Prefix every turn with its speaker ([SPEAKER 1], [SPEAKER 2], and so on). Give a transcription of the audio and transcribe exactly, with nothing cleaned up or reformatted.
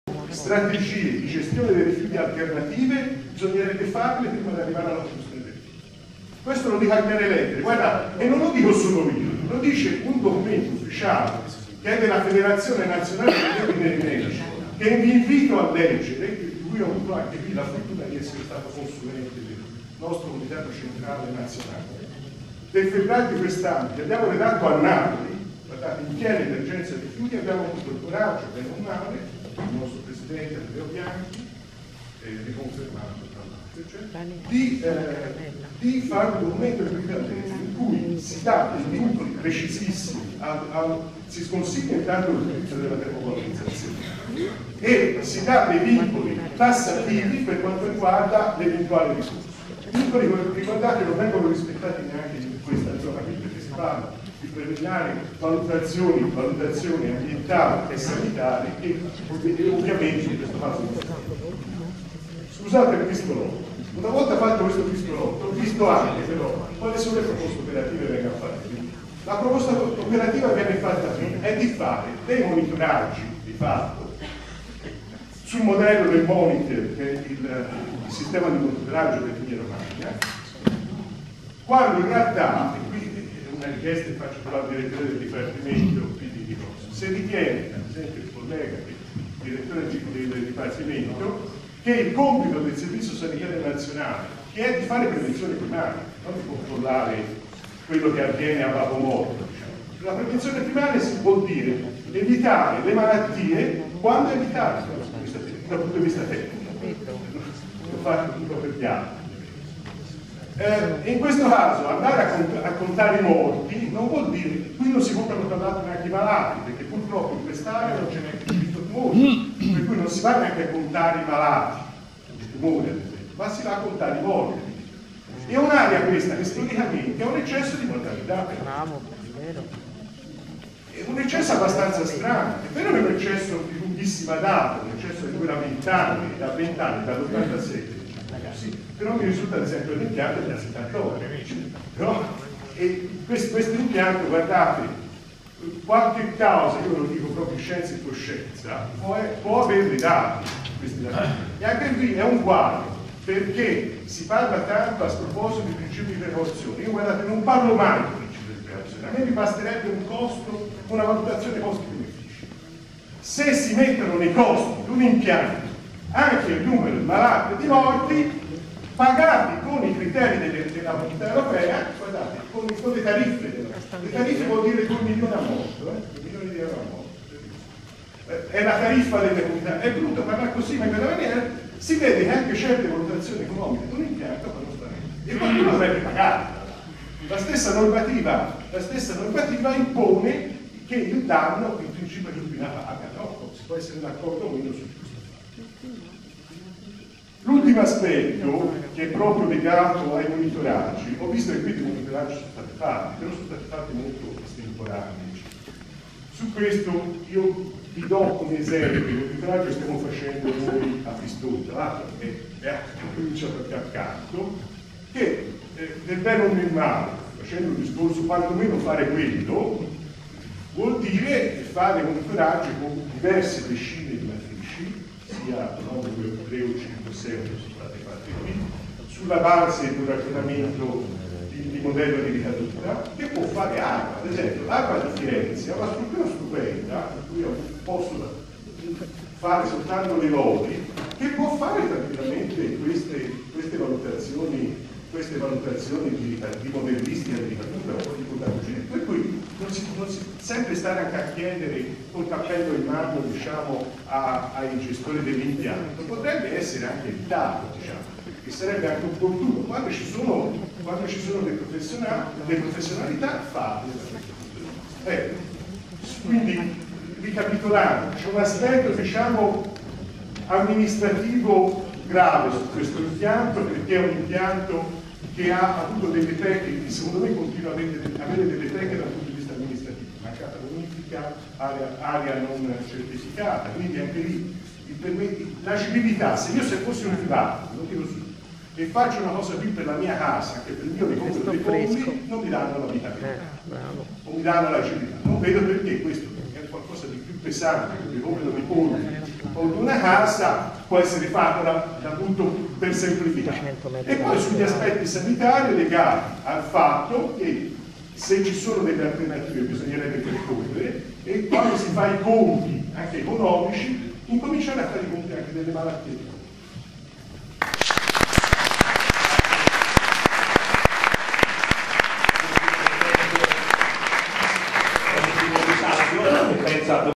[SPEAKER 1] strategie di gestione dei rifiuti alternative bisognerebbe farle prima di arrivare alla produzione dei rifiuti. Questo lo dico anche alle lettere, guarda, e non lo dico solo io, lo dice un documento ufficiale che è della Federazione Nazionale degli Ordini Medici, che vi invito a leggere, di cui ho avuto anche qui la fortuna di essere stato consulente del nostro Comitato Centrale Nazionale. Del febbraio di quest'anno, che abbiamo redatto a Napoli, guardate, in piena emergenza rifiuti, abbiamo avuto il coraggio, bene o male, il nostro Presidente Andrea Bianchi, eh, riconfermato tra l'altro, cioè, di, eh, di fare un documento in cui si dà dei vincoli precisissimi, al, al, si sconsiglia intanto l'utilizzo della termovalorizzazione e si dà dei vincoli tassativi per quanto riguarda l'eventuale risorsa. Vincoli, ricordate, non vengono rispettati neanche in questa zona qui, perché si parla di preliminari valutazioni, valutazioni ambientali e sanitarie e, e ovviamente in questo caso scusate il pistolotto. Una volta fatto questo pistolotto ho visto anche però quali sono le proposte operative che vengono fatte. La proposta operativa che viene fatta qui è di fare dei monitoraggi di fatto sul modello del Monitor, che è il, il sistema di monitoraggio dell'Emilia Romagna, quando in realtà, e qui è una richiesta che faccio per la direttore del Dipartimento P D di Rosso, se ritiene, ad esempio il collega che è direttore del Dipartimento, che il compito del Servizio Sanitario Nazionale, che è di fare prevenzione primaria, non di controllare quello che avviene a vago morto, diciamo. La prevenzione primaria si può dire evitare le malattie quando evitarle dal punto di vista tecnico. Lo faccio tutto per piano. Eh, in questo caso andare a, cont a contare i morti non vuol dire, qui non si contano tra l'altro neanche i malati, perché purtroppo in quest'area non c'è neanche il tumore, per cui non si va neanche a contare i malati di tumore, ad esempio, ma si va a contare i morti. È un'area questa che storicamente ha un eccesso di mortalità. Bravo, vero. È un eccesso abbastanza strano, è vero che è un eccesso di lunghissima data, un eccesso che dura vent'anni, da vent'anni, dall'ottantasette. Sì, però mi risulta ad esempio l'impianto del settantotto, no? E questo, questo impianto, guardate, qualche causa, io ve lo dico proprio scienza e coscienza, può, può avere dei dati, questi dati. E anche qui è un guaio, perché si parla tanto a sproposito di principi di precauzione. Io guardate, non parlo mai di principi di precauzione, a me mi basterebbe un costo, una valutazione costi-benefici. Se si mettono nei costi di un impianto anche il numero di malati e di morti, pagati con i criteri delle, della comunità europea, guardate, con, con le tariffe, le tariffe vuol dire due milioni a morto, eh? due milioni di euro a morto. Eh, è la tariffa delle comunità, è brutto parlare così, ma in quella maniera si vede che anche certe valutazioni economiche di un impianto fanno stare. E qualcuno dovrebbe pagare. La stessa normativa, la stessa normativa impone che il danno in principio chi inquina paga, no? Si può essere d'accordo o meno su questo. L'ultimo aspetto, che è proprio legato ai monitoraggi, ho visto che qui dei monitoraggi sono stati fatti, però sono stati fatti molto estemporanei. Su questo io vi do come esempio il monitoraggio che stiamo facendo noi a Pistoia, tra l'altro è, è cominciato qui accanto, che eh, del bene o del male, facendo un discorso quantomeno fare quello, vuol dire fare monitoraggi con diverse decine di matrici, sia nove, due, tre o cinque, sei che sono state fatte qui, sulla base di un ragionamento di, di modello di ricaduta, che può fare acqua. Ad esempio, l'acqua di Firenze ha una struttura stupenda, in cui io posso fare soltanto le lodi, che può fare tranquillamente queste, queste valutazioni queste valutazioni di, di modellistica di ricaduta o di pedagogia, per cui non si, non si sempre stare anche a chiedere col cappello in mano, diciamo, a, ai gestori dell'impianto, potrebbe essere anche evitato, diciamo, che sarebbe anche opportuno quando ci sono, quando ci sono le, le professionalità fatte. Ecco, quindi ricapitolando, c'è un aspetto, diciamo, amministrativo grave su questo impianto, perché è un impianto che ha avuto delle tecniche, secondo me continua a avere, avere delle tecniche dal punto di vista amministrativo, mancata bonifica, area, area non certificata, quindi anche lì l'agibilità, se io se fossi un privato, lo dico subito, e faccio una cosa qui per la mia casa, anche per il mio ricordo dei polli, non mi danno la vita vera, o mi danno l'agilità. Non vedo perché questo è qualcosa di più pesante, perché come dei polli o di una casa può essere fatta da, da appunto per semplificare. E poi sugli aspetti sanitari legati al fatto che se ci sono delle alternative bisognerebbe percorrere, e quando si fa i conti anche economici, incominciare a fare i conti anche delle malattie.